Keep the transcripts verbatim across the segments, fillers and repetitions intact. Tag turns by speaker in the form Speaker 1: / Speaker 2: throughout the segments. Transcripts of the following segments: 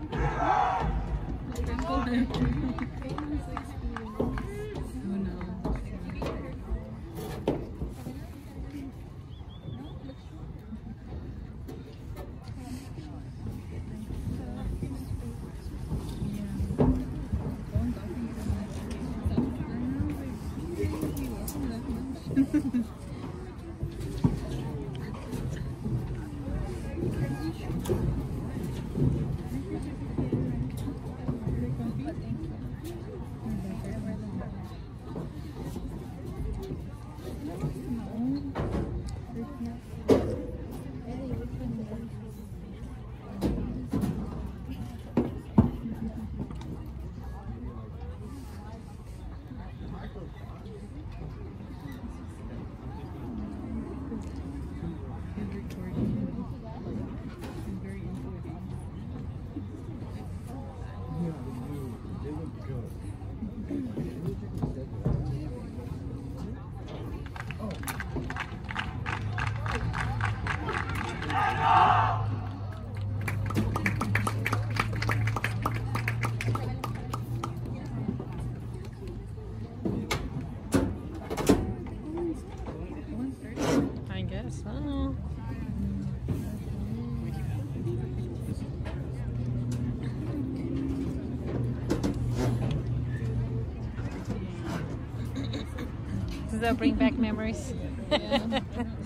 Speaker 1: Does that bring back memories? Yeah.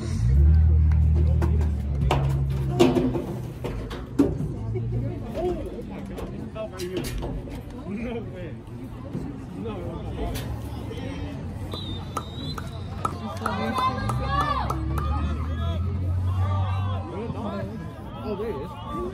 Speaker 2: Oh, there it is.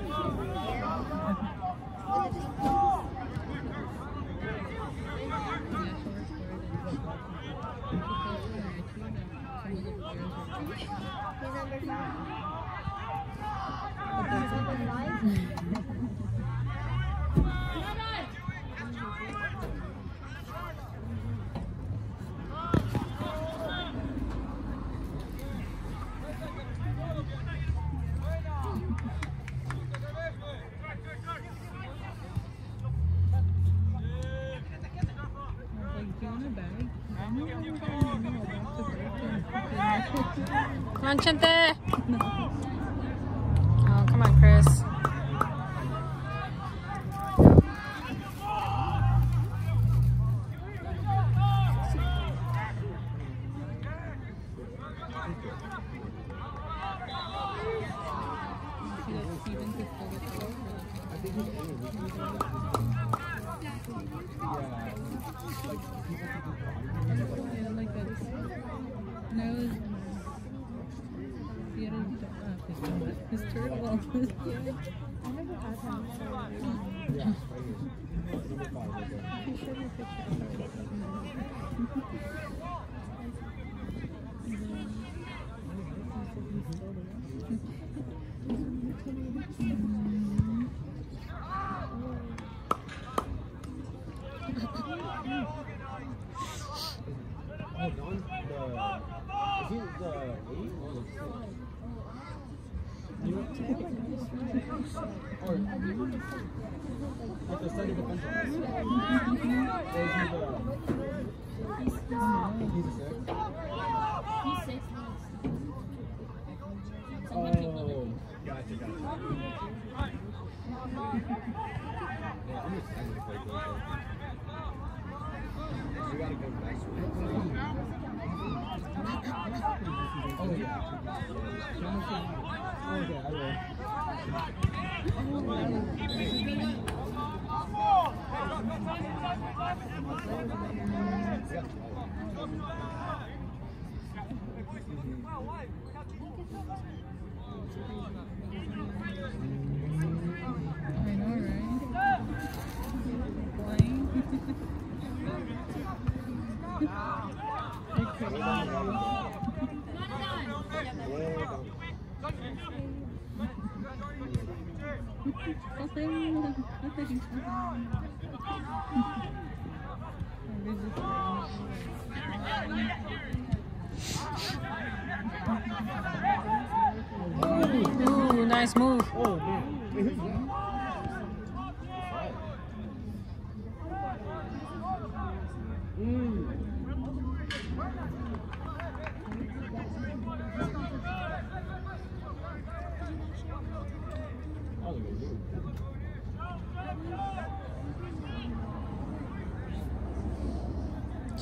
Speaker 1: Come on, Chente. Oh, come on, Chris.
Speaker 3: His turtle.
Speaker 2: Or like the study of the country. He's a six.
Speaker 3: He's six months.
Speaker 2: Oh, gotcha, gotcha. Yeah, I'm excited to play Glencoe. We gotta go back to it. Oh, yeah. Oh, yeah, I will.
Speaker 3: I know, right? Flying.
Speaker 1: Ooh, nice move.
Speaker 2: Oh, man.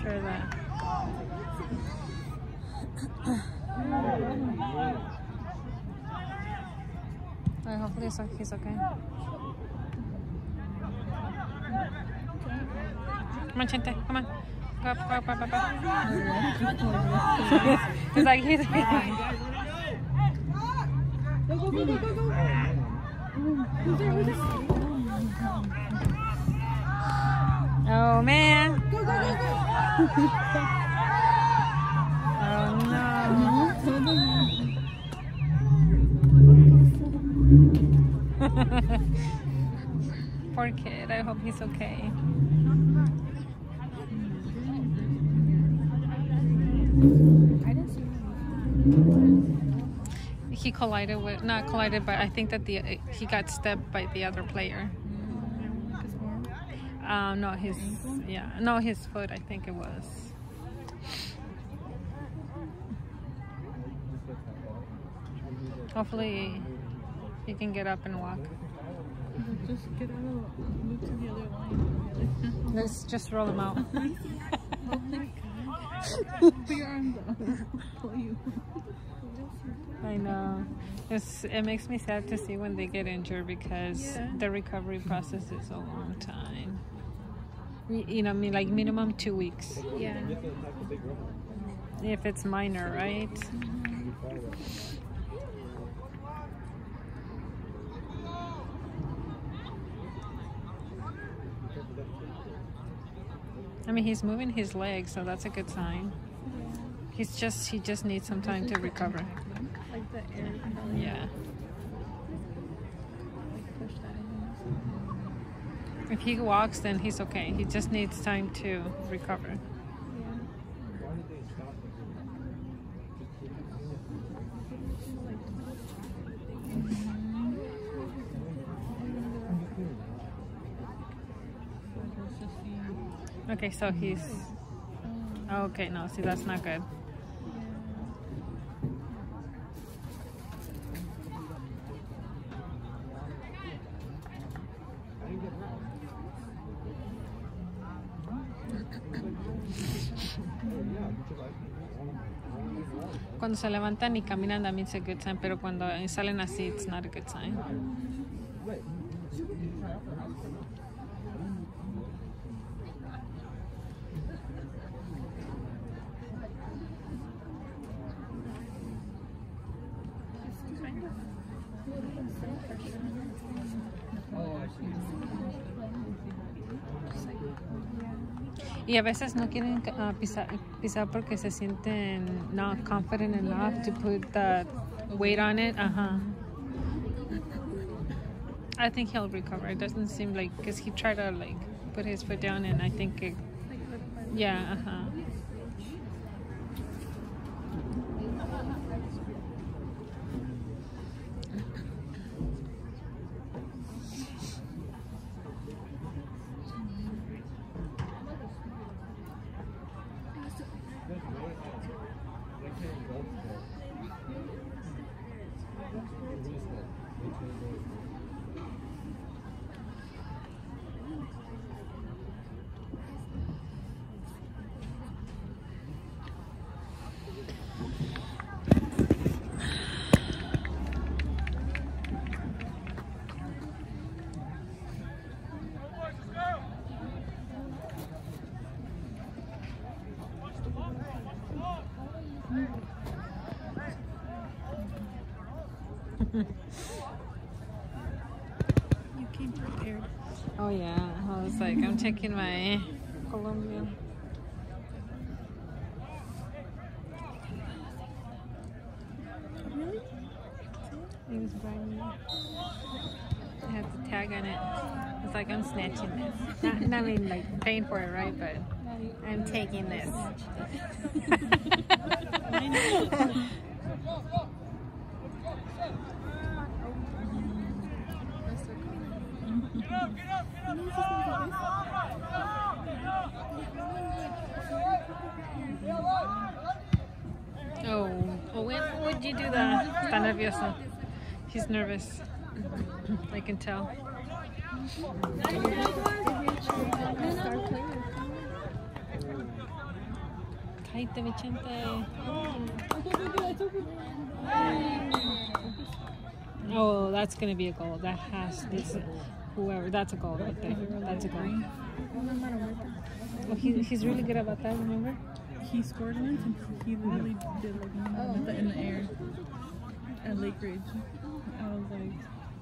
Speaker 1: sure that. Well, hopefully it's okay. He's okay. Come on, Chente. Come on. Go up, go up, go up, go up. It's like he's.
Speaker 3: Go, go, go, go, go, go. Who's there? Who's there?
Speaker 1: Oh man.
Speaker 3: Go, go, go, go.
Speaker 1: Oh no. Poor kid. I hope he's okay.
Speaker 3: I didn't see him.
Speaker 1: He collided with, not collided, but I think that the he got stepped by the other player. Um, no, his, yeah, no, his foot, I think it was. Hopefully he can get up and walk.
Speaker 3: Just get out of the, move to the other line.
Speaker 1: Let's just roll him out.
Speaker 3: Oh my god. Put your arms up. Pull you.
Speaker 1: I know. It's, it makes me sad to see when they get injured because
Speaker 3: Yeah.
Speaker 1: the recovery process is a long time. Y- You know, I mean, like minimum two weeks.
Speaker 3: Yeah.
Speaker 1: If it's minor, right? I mean, he's moving his legs, so that's a good sign. He's just, he just needs some time to recover.
Speaker 3: Like the air.
Speaker 1: Yeah.
Speaker 3: Like push that in.
Speaker 1: If he walks, then he's okay. He just needs time to recover. Okay, so he's... Okay, no, see, that's not good. Cuando se levantan y caminan, that means a good sign, pero cuando salen así, it's not a good sign. Y a veces no quieren uh, pisar, pisar porque se sienten not confident enough to put that weight on it. Uh-huh. I think he'll recover. It doesn't seem like, because he tried to like put his foot down and I think it, yeah, uh-huh.
Speaker 3: You came prepared.
Speaker 1: Oh yeah, I was like, I'm taking my Colombia.
Speaker 3: Really?
Speaker 1: It was brand new. It had the tag on it. It's like, I'm snatching this. Not, not I mean like paying for it, right? But I'm taking this.
Speaker 3: I know.
Speaker 1: Oh, oh, when would you do that? Está nervioso. He's nervous. I can tell.
Speaker 3: Star player.
Speaker 1: Cállate, Vicente. Oh, that's gonna be a goal. That has this. Whoever, that's a goal right there. That's a goal. Oh, he, he's really good about that. Remember?
Speaker 3: He scored once and he literally did like oh. in, the, in the air at Lake Ridge. I was like,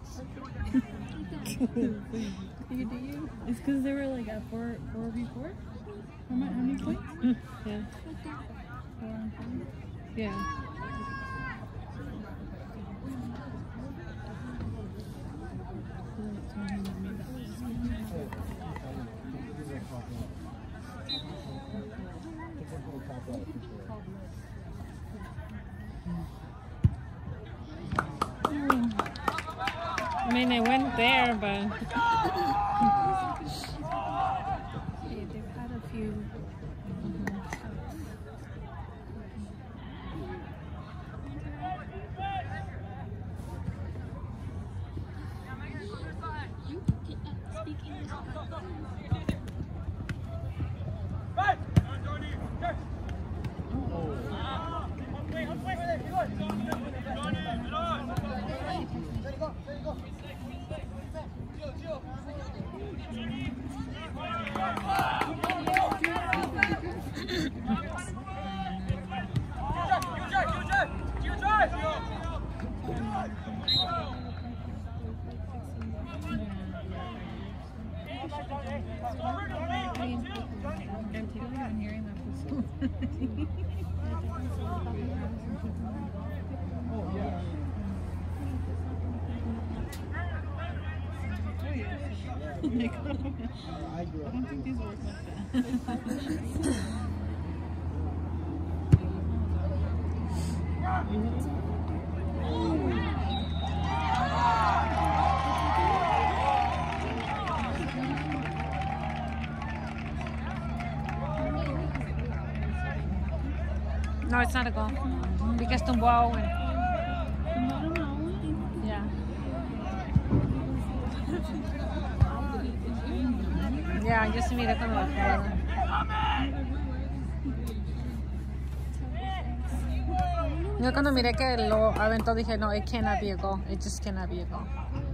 Speaker 3: you do you? It's because they were like at four four v four. How many points?
Speaker 1: Mm, yeah.
Speaker 3: Four.
Speaker 1: Yeah. I mean, I went there, but yeah, they've had a few.
Speaker 3: I don't think these work like that.
Speaker 1: No, it's not a goal. Because tumbó a Owen. Yeah. Yeah, yo sí miré cuando la jugada. Yo cuando miré que lo aventó dije, no, it cannot be a goal. It just cannot be a goal.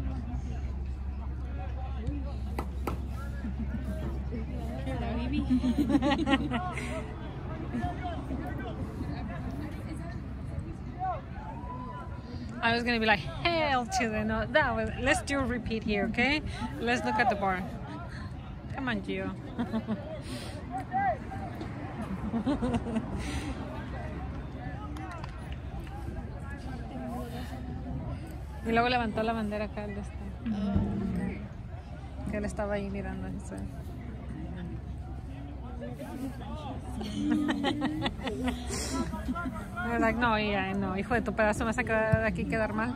Speaker 1: I was gonna be like, hell to the no. That was. Let's do a repeat here, okay? Let's look at the bar. Come on, Gio. Y luego levantó la bandera acá de esta. Que él estaba ahí mirando eso. Era like, no, ya, no, hijo de tu pedazo, me vas a quedar aquí quedar mal.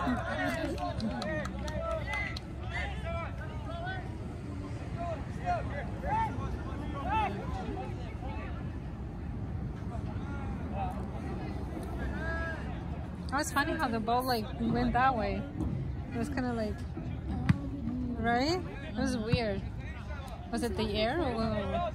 Speaker 1: Oh, it's funny how the ball like went that way. It was kind of like, right? It was weird. Was it the air or what?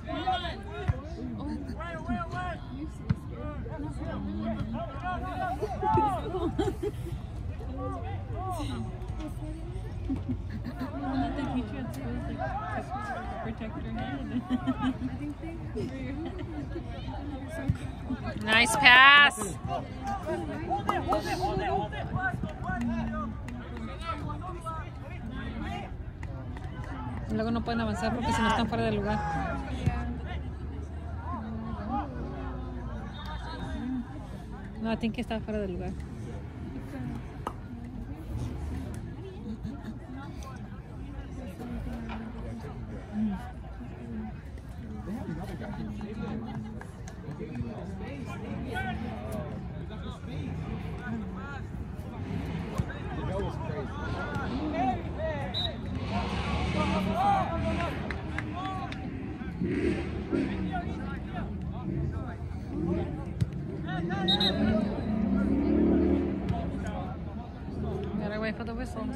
Speaker 1: Nice pass. Y luego no pueden avanzar porque si no están fuera del lugar. No, I think que está fuera del lugar. Gotta wait for the whistle.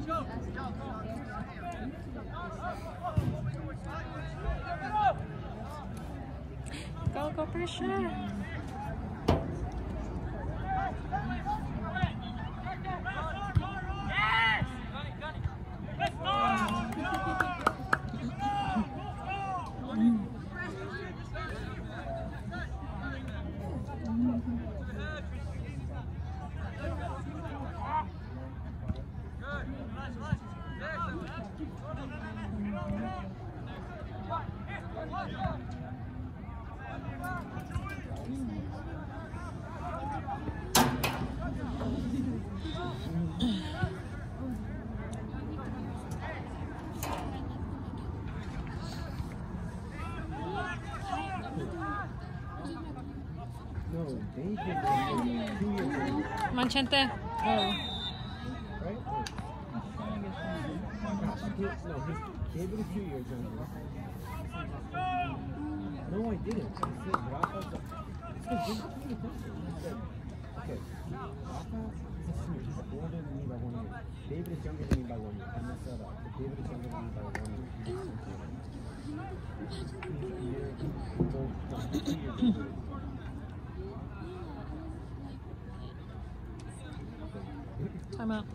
Speaker 1: Go, go, pressure.
Speaker 2: No, they did that two years ago.
Speaker 1: Manchete. Oh.
Speaker 2: Right? Gosh, he did, no, he gave it a few years younger. No, I didn't. I said Rafa's a, it's because you're not paying attention. I said, okay, Rafa is a senior. He's older than me by one year. David is younger than me by one year. I messed that up. But David is younger than me by one year. He's a year old. No, two years older.
Speaker 1: Time out.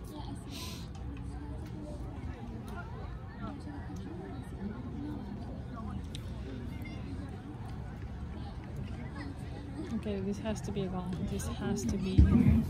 Speaker 1: Okay, this has to be a goal. This has to be here.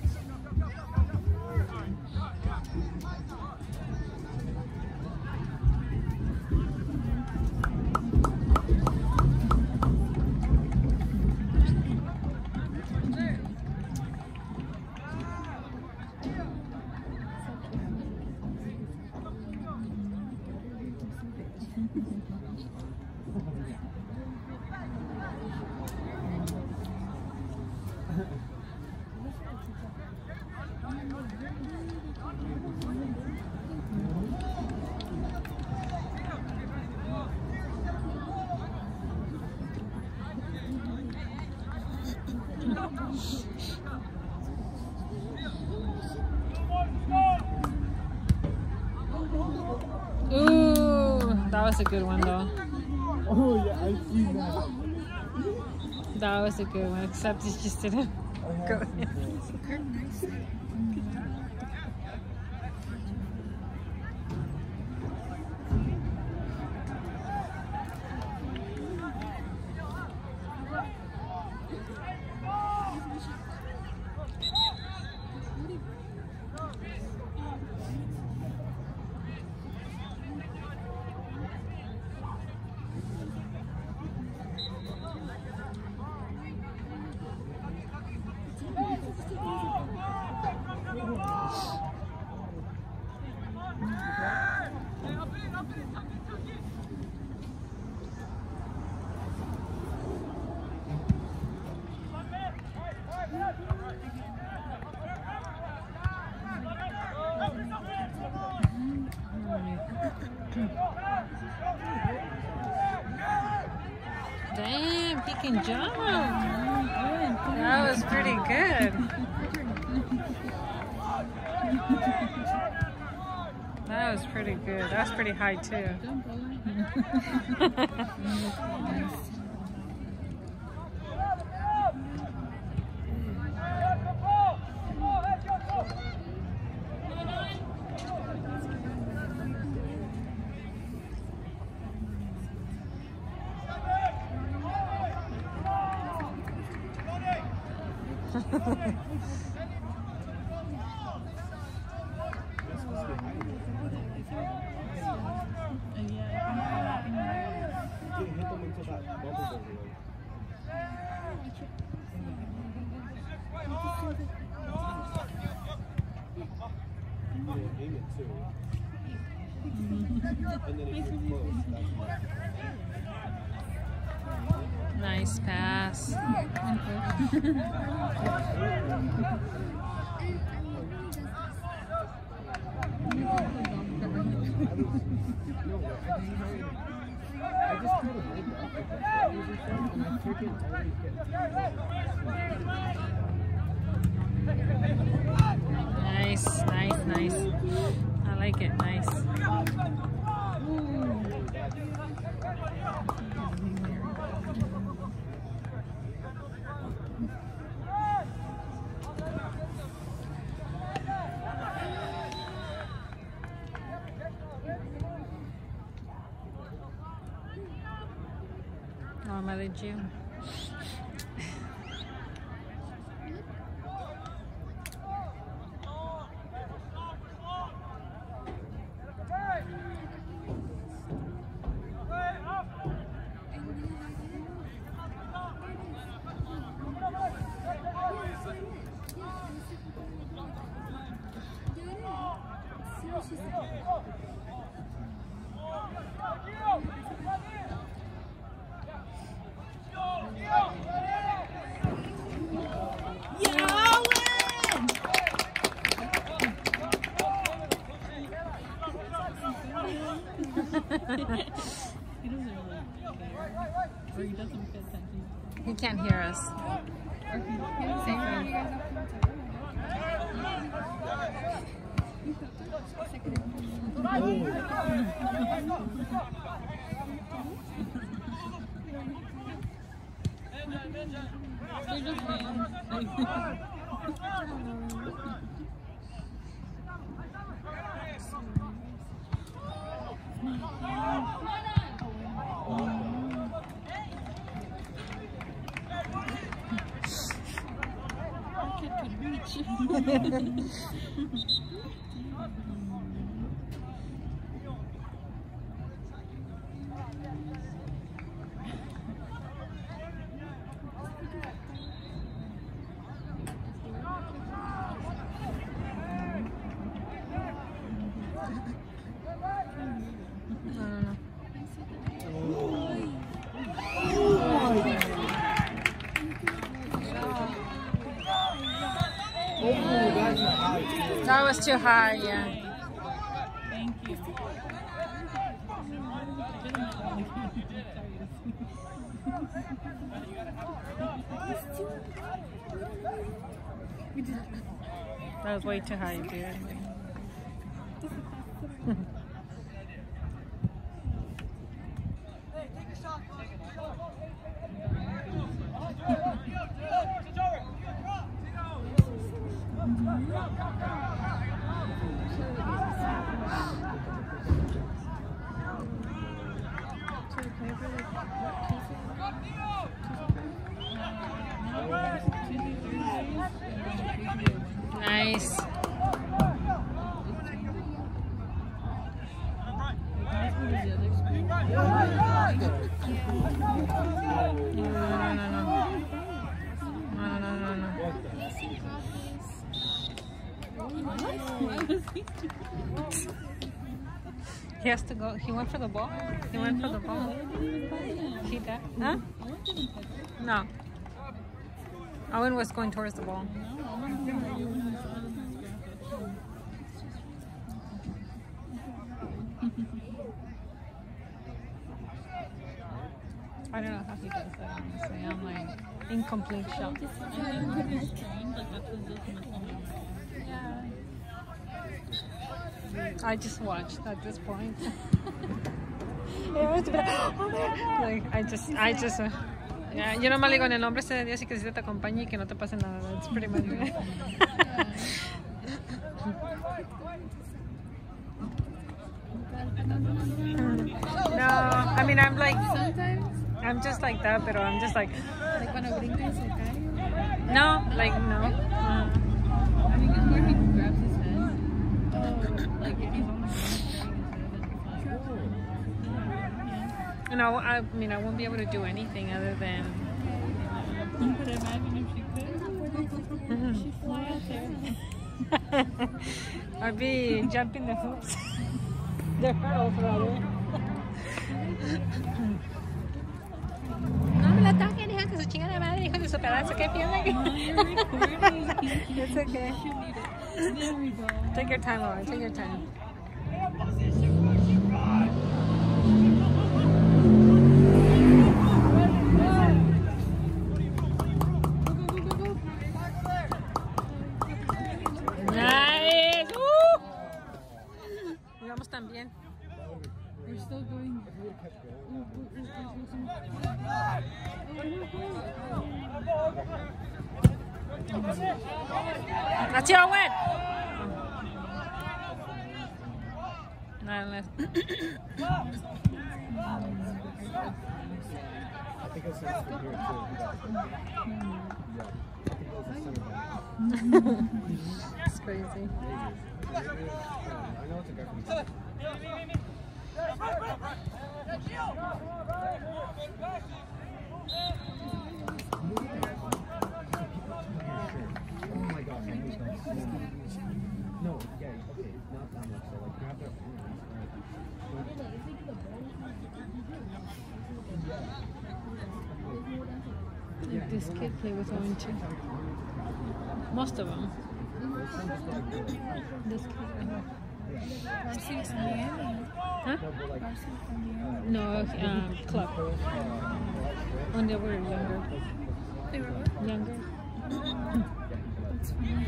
Speaker 1: Ooh, that was a good one though.
Speaker 2: Oh yeah, I see that.
Speaker 1: That was a good one, except it just didn't go in. Damn, he can jump. That was pretty good. That was pretty good. That was pretty high too. Nice pass. Nice, nice, nice. I like it. Nice. Oh, Mother June.
Speaker 3: He doesn't really care. Or he doesn't pay attention.
Speaker 1: He can't hear us.
Speaker 3: Or he, he doesn't say They're just fans.
Speaker 1: That was too high, yeah.
Speaker 3: Thank you.
Speaker 1: That was way too high, dude. Nice. He has to go. He went for the ball. He went for the ball. He did. Huh? No. Owen was going towards the ball. I don't know how he does that, honestly. I'm like incomplete shot. I just watched at this point. It was like I just, I just. Uh, yeah, yo nomás le digo en el nombre ese de Dios y que si te acompañe y que no te pase nada. That's pretty much it. No, I mean I'm like sometimes I'm just like that, but I'm just like
Speaker 3: like cuando brinca y se cae.
Speaker 1: No, like no. Uh,
Speaker 3: I think it's where he grabs his head. Oh, like if he's on the ground,
Speaker 1: you know, I mean I won't be able to do anything other than.
Speaker 3: But imagine if she could. She'd fly out there.
Speaker 1: I'd be jumping the hoops. The hurdles rather. No me la toquen, hija, que su chingada madre, hijo de su pedazo, ¿qué piensan? It's okay.
Speaker 3: There we go.
Speaker 1: Take your time, Laura. Take your time. Nice! Woo! también.
Speaker 3: We're still going.
Speaker 1: That's your win. No, no.
Speaker 2: I think it's nice to hear it too. Yeah. I think it was a center back.
Speaker 1: It's crazy.
Speaker 2: I know it's a guy from Oh my god, no, yeah, okay, not that much. So like grab their
Speaker 1: Like this kid play with orange. Most of them. This kid.
Speaker 3: Varsity from Miami.
Speaker 1: Huh?
Speaker 3: Varsity from Miami.
Speaker 1: No, um, club. When they were younger.
Speaker 3: They were what?
Speaker 1: Younger.
Speaker 3: That's funny.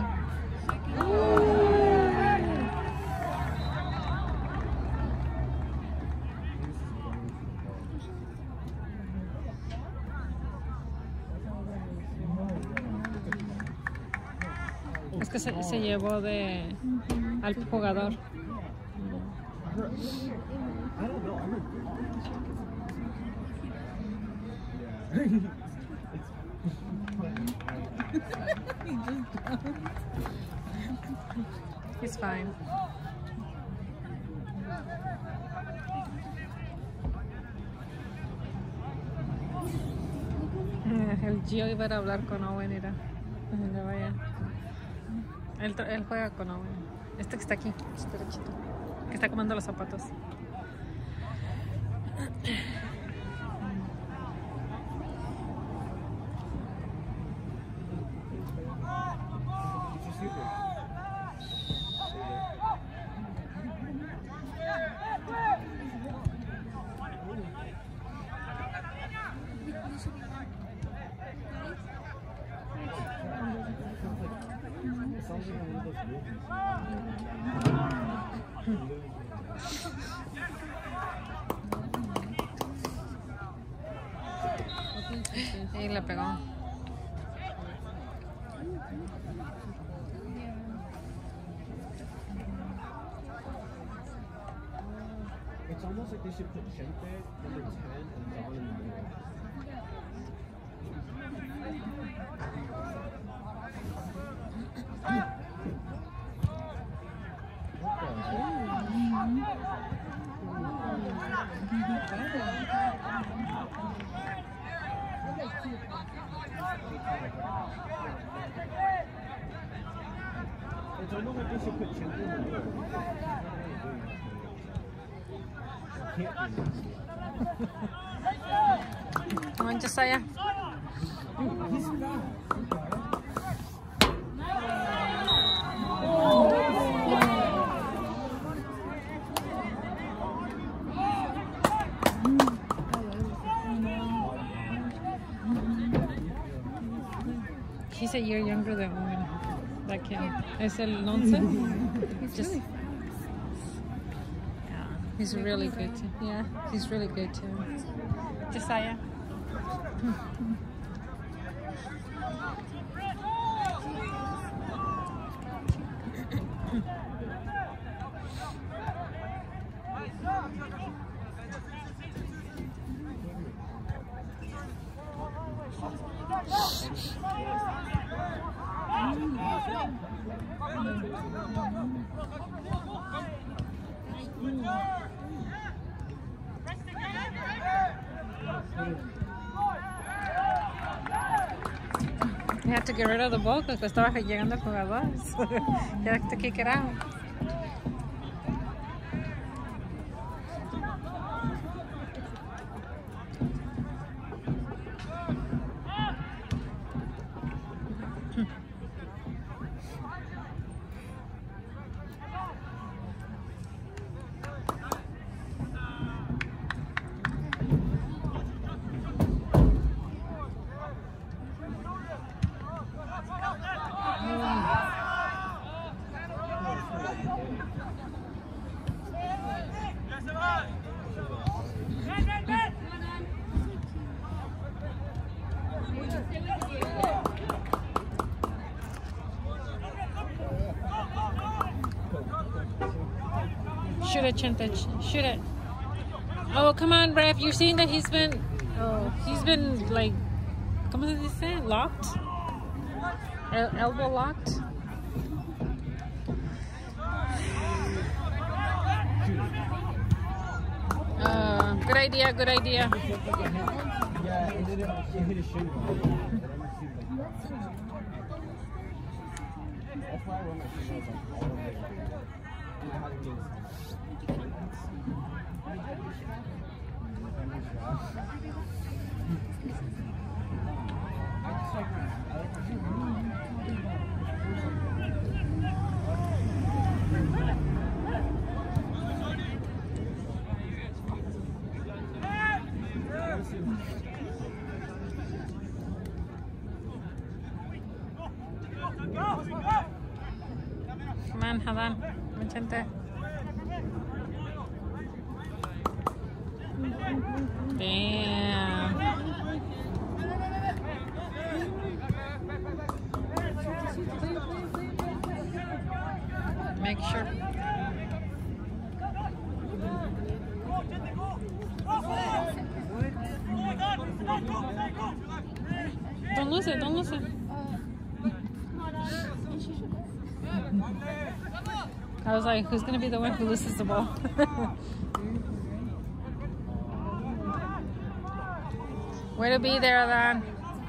Speaker 1: Es que se, se llevó de al jugador.
Speaker 2: I don't know. I'm
Speaker 3: He just jumped.
Speaker 1: He's fine. El Gio iba a ir a hablar con Owen, era. Donde vaya. Él, él juega con Owen. Este que está aquí, este derechito. Que está comiendo los zapatos. Y le pegó.
Speaker 2: It's almost like they should put Chente number ten and Don in the middle. It's almost like they should put Chente in the middle. Can't do this.
Speaker 1: Come on, Josiah.
Speaker 2: He's fast.
Speaker 1: He's a year younger than Owen. That kid. Es el once.
Speaker 3: He's
Speaker 1: Just,
Speaker 3: really fast.
Speaker 1: yeah, he's really good too. Yeah, he's really good too. Josiah. You have to get rid of the ball because estaba llegando el jugador. You have to kick it out. Shoot it, Chente. Shoot it. Oh, come on, ref. You're seeing that he's been... Oh, he's been, like... ¿Cómo se dice? Locked? El elbow locked? Uh, good idea, good idea.
Speaker 2: Yeah, it did it. It hit a shoe. That's why I wear my shoes like all over the place. You know how to get
Speaker 1: Come on, Hadan. Chente. Damn. Make sure. Don't lose it, don't lose it. I was like, who's gonna be the one who loses the ball? Way to be there, Adan.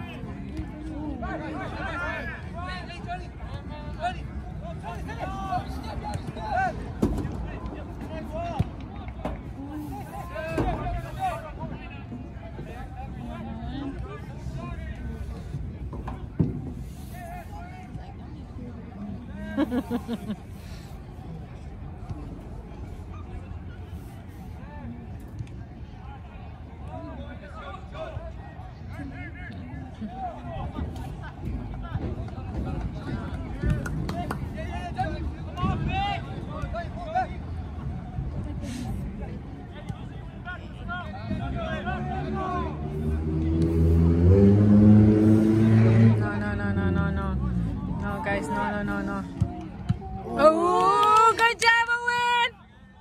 Speaker 1: No, no, no. Oh, good job, Owen!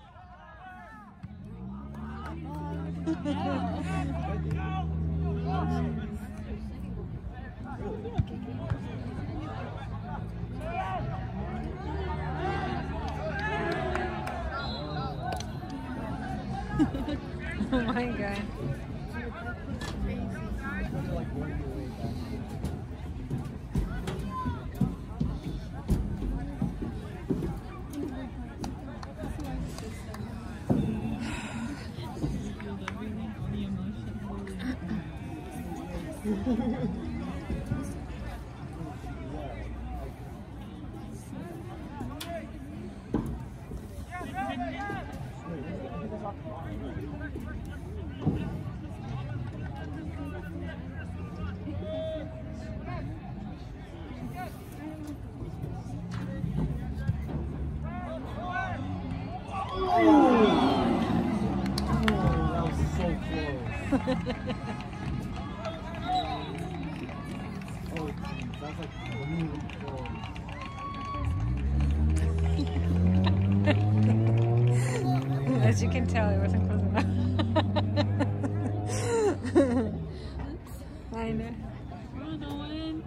Speaker 1: Oh my God. As you can tell, it wasn't close enough. I know.
Speaker 3: Run, Owen.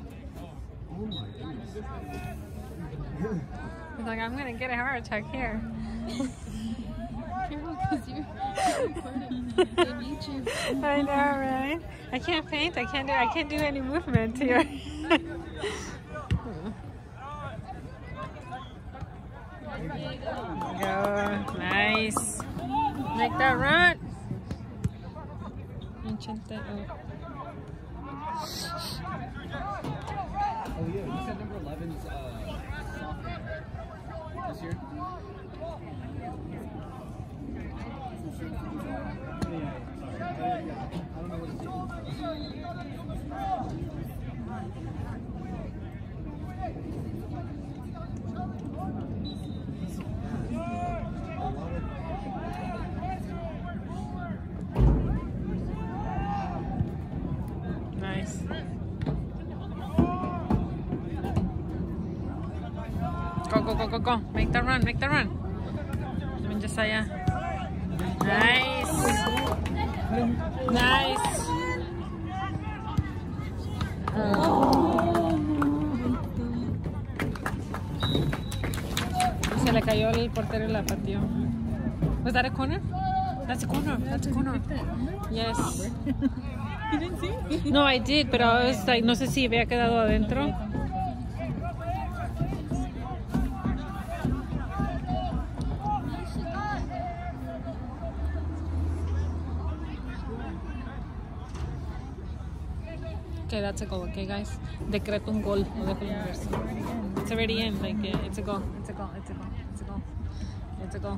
Speaker 1: He's like, I'm gonna get a heart attack here.
Speaker 3: Careful, because you're recording. They beat you.
Speaker 1: I know, right? I can't paint. I can't do. I can't do any movement here. Go, nice. Make that run.
Speaker 2: Oh yeah, you said number eleven's uh, sophomore this year. Yeah, sorry. I don't know what it's doing.
Speaker 1: Nice. Go, go, go, go, go. Make that run, make that run. Let me También Yesaya. Nice. Nice. Oh. Se le cayó el portero y la pateó. Was that a corner? That's a corner. That's a corner. Yes.
Speaker 3: You didn't see?
Speaker 1: No, I did, pero I was like, no sé si había quedado adentro. Okay, that's a goal. Okay, guys. Decreto un gol. No dejo el verse. It's already in. Like, yeah, it's a goal. It's a goal. It's a goal. It's a goal. It's a goal.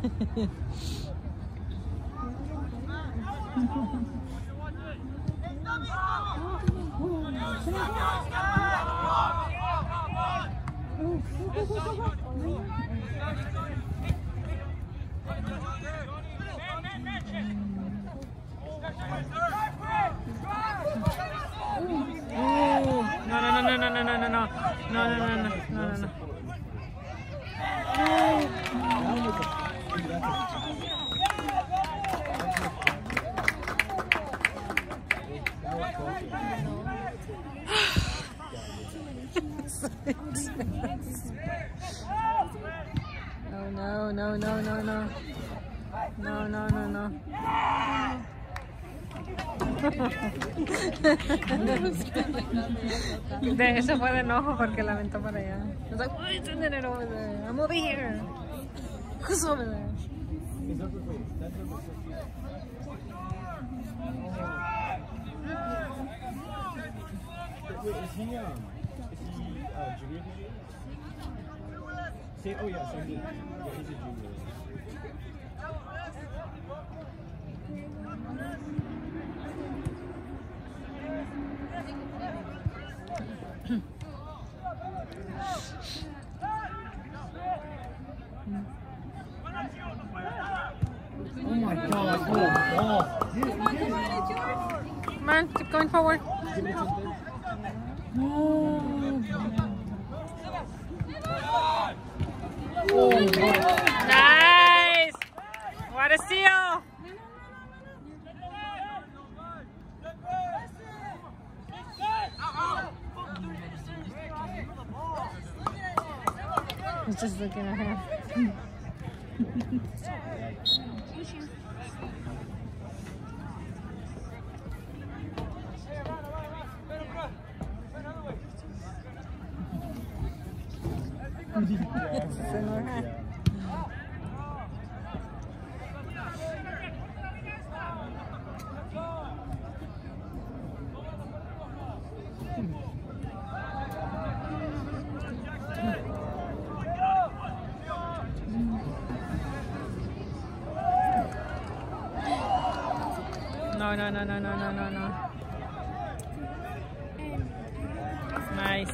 Speaker 1: No, no, no, no, no, no, no, no, no, no, no, no, no, no, no. No, no, no, no, no. No, no, no, no. De eso fue de enojo porque la aventó para allá. I was like, why is it over there? I'm over here. Who's over there?
Speaker 2: Wait, is he, um, is he, uh, junior this year? Say, oh yeah, so he, yeah, he's a junior. Oh my God! Oh, oh.
Speaker 1: Come on, keep going forward.
Speaker 2: Oh,
Speaker 1: nice! What a steal! He's just looking at her. Se enoja. No, no, no, no, no, no, no, no. Nice.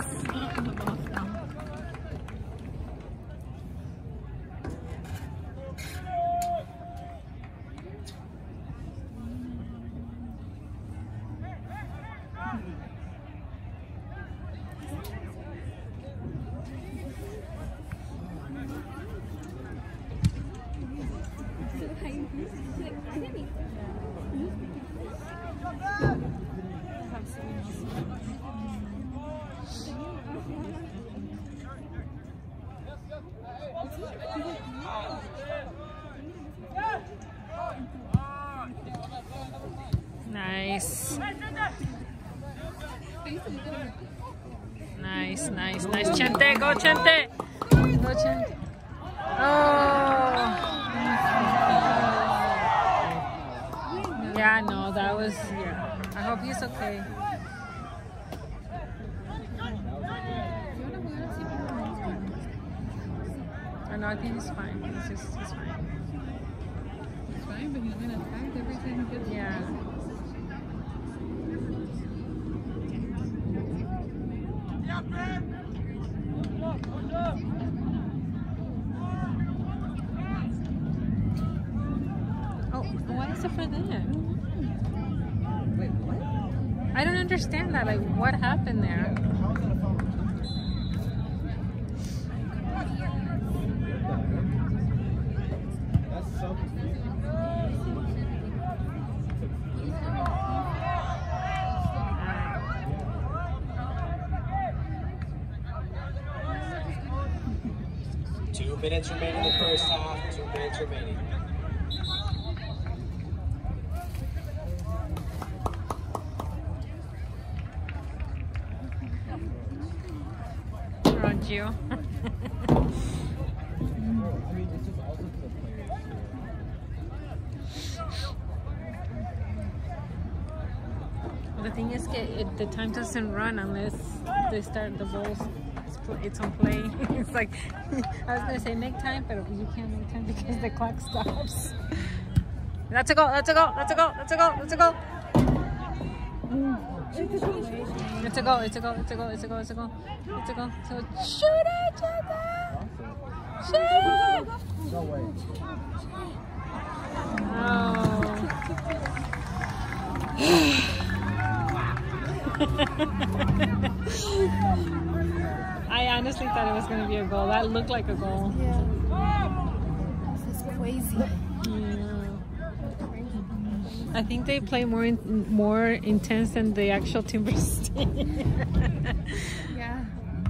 Speaker 1: Nice. Nice, nice, nice. Chente, go Chente. Go Chente. Oh. Yeah, no, that was, yeah. I hope he's okay. I know, I think he's fine. He's just, he's fine.
Speaker 3: He's fine, but he's been attacked every time he gets
Speaker 1: Yeah. Oh, why is it for that?
Speaker 3: Wait, what?
Speaker 1: I don't understand that. Like, what happened there?
Speaker 2: minutes remaining in the first half, two minutes remaining.
Speaker 1: You.
Speaker 2: I mean, it's just also for the players.
Speaker 1: The thing is, it, the time doesn't run unless they start the balls. It's on play. It's like I was gonna say make time, but you can't make time because the clock stops. That's a goal. That's a goal. That's a goal. That's a goal. That's a goal. It's a goal, it's a goal, it's a goal, it's a goal, it's a goal, it's a goal. So shoot it, Jada! Shoot it!
Speaker 2: No way.
Speaker 1: Oh. I honestly thought it was going to be a goal. That looked like a goal.
Speaker 4: Yeah. This is crazy.
Speaker 1: Yeah. I think they play more in, more intense than the actual Timbers team.
Speaker 4: Yeah.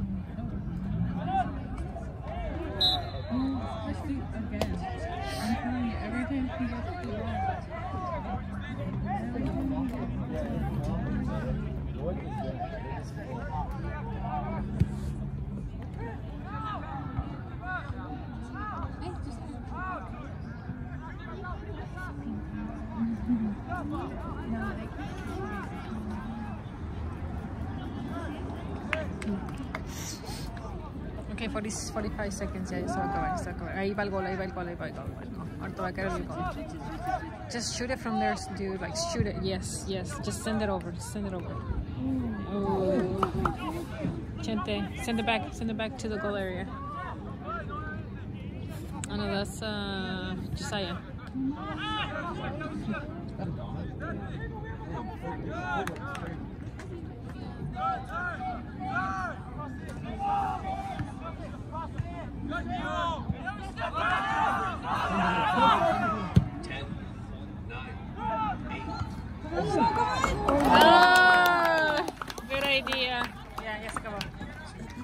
Speaker 3: Especially again. I'm telling you, every time he gets the ball. Every time he gets
Speaker 2: What is that?
Speaker 1: Okay, forty, forty-five seconds, ya, eso va a acabar, eso va a acabar. Ahí va el gol, ahí va el gol, ahí va el gol. Ahorita va a caer el gol. Just shoot it from there, dude, like shoot it, yes, yes. Just send it over, just send it over. Oh. Chente, send it back, send it back to the goal area. Oh no, that's uh, Josiah.
Speaker 2: Ten, nine, eight.
Speaker 1: Oh, good idea. Yeah, yes, come on.